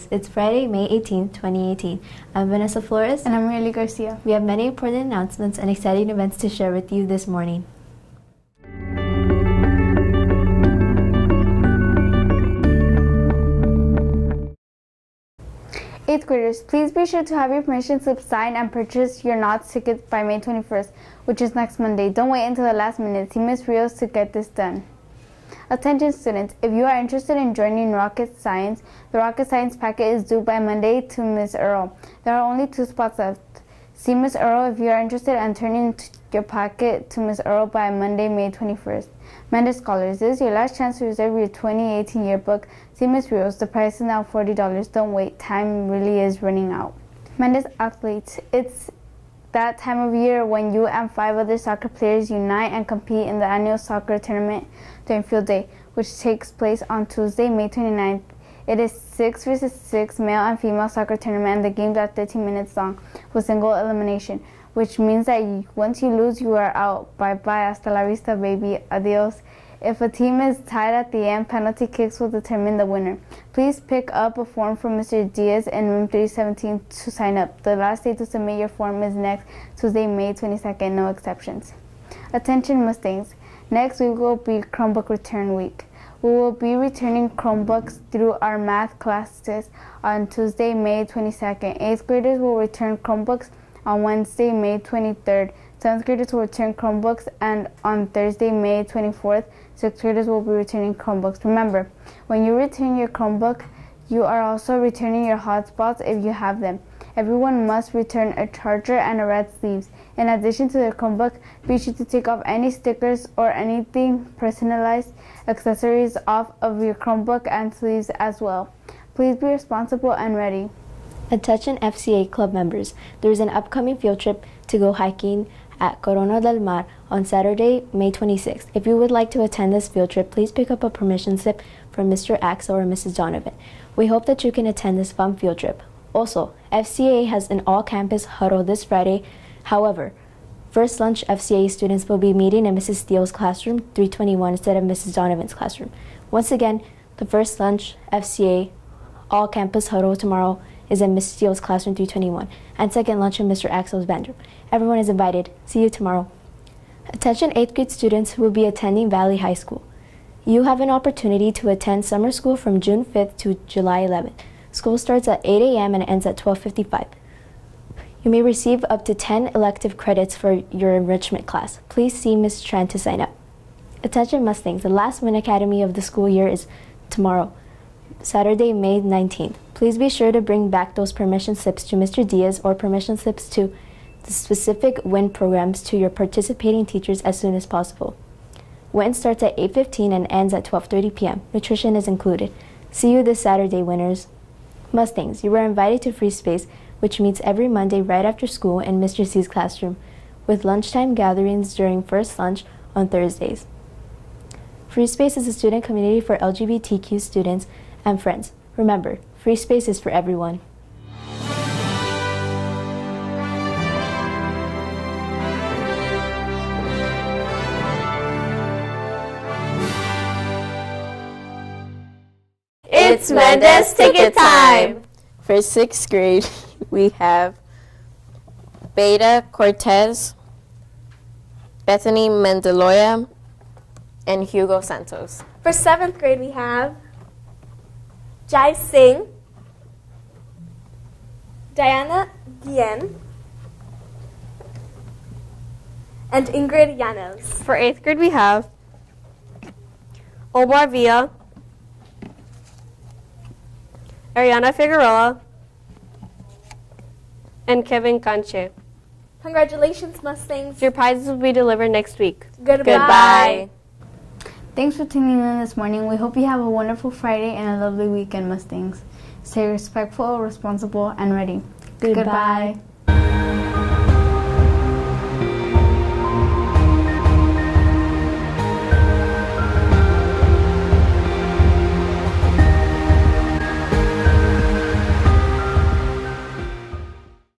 It's Friday, May 18th, 2018. I'm Vanessa Flores. And I'm Riley Garcia. We have many important announcements and exciting events to share with you this morning. Eighth graders, please be sure to have your permission slip signed and purchase your Knott's tickets by May 21st, which is next Monday. Don't wait until the last minute. See Ms. Rios to get this done. Attention students, if you are interested in joining Rocket Science, the Rocket Science packet is due by Monday to Ms. Earl. There are only 2 spots left. See Ms. Earl if you are interested in turning your packet to Ms. Earl by Monday, May 21st. Mendes Scholars, this is your last chance to reserve your 2018 yearbook. See Ms. Rios, the price is now $40. Don't wait, time really is running out. Mendes Athletes, it's that time of year when you and 5 other soccer players unite and compete in the annual soccer tournament during Field Day, which takes place on Tuesday, May 29th. It is 6 versus 6 male and female soccer tournament, and the games are 13 minutes long with single elimination, which means that once you lose, you are out. Bye-bye, hasta la vista, baby, adios. If a team is tied at the end, penalty kicks will determine the winner. Please pick up a form from Mr. Diaz in room 317 to sign up. The last day to submit your form is next Tuesday, May 22nd, no exceptions. Attention Mustangs, next week will be Chromebook Return Week. We will be returning Chromebooks through our math classes on Tuesday, May 22nd. 8th graders will return Chromebooks on Wednesday, May 23rd. 7th graders will return Chromebooks, and on Thursday, May 24th, 6th graders will be returning Chromebooks. Remember, when you return your Chromebook, you are also returning your hotspots if you have them. Everyone must return a charger and a red sleeves. In addition to the Chromebook, be sure to take off any stickers or anything personalized accessories off of your Chromebook and sleeves as well. Please be responsible and ready. Attention FCA club members, there is an upcoming field trip to go hiking at Corona del Mar on Saturday, May 26th. If you would like to attend this field trip, please pick up a permission slip from Mr. Axel or Mrs. Donovan. We hope that you can attend this fun field trip. Also, FCA has an all-campus huddle this Friday. However, first lunch FCA students will be meeting in Mrs. Steele's classroom 321 instead of Mrs. Donovan's classroom. Once again, the first lunch FCA all-campus huddle tomorrow is in Mrs. Steele's classroom 321, and second lunch in Mr. Axel's bedroom. Everyone is invited. See you tomorrow. Attention 8th grade students who will be attending Valley High School. You have an opportunity to attend summer school from June 5th to July 11th. School starts at 8 a.m. and ends at 12:55. You may receive up to 10 elective credits for your enrichment class. Please see Ms. Tran to sign up. Attention Mustangs, the last Win Academy of the school year is tomorrow, Saturday, May 19th. Please be sure to bring back those permission slips to Mr. Diaz or permission slips to the specific WIN programs to your participating teachers as soon as possible. WIN starts at 8:15 and ends at 12:30 p.m. Nutrition is included. See you this Saturday, winners. Mustangs, you were invited to Free Space, which meets every Monday right after school in Mr. C's classroom, with lunchtime gatherings during first lunch on Thursdays. Free Space is a student community for LGBTQ students and friends. Remember, Free Space is for everyone. It's Mendes Ticket Time! For 6th grade, we have Beta Cortez, Bethany Mendaloya, and Hugo Santos. For 7th grade, we have Jai Singh, Diana Guillen, and Ingrid Llanos. For 8th grade, we have Omar Villa, Ariana Figueroa, and Kevin Canche. Congratulations, Mustangs. Your prizes will be delivered next week. Goodbye. Thanks for tuning in this morning. We hope you have a wonderful Friday and a lovely weekend, Mustangs. Stay respectful, responsible, and ready. Goodbye.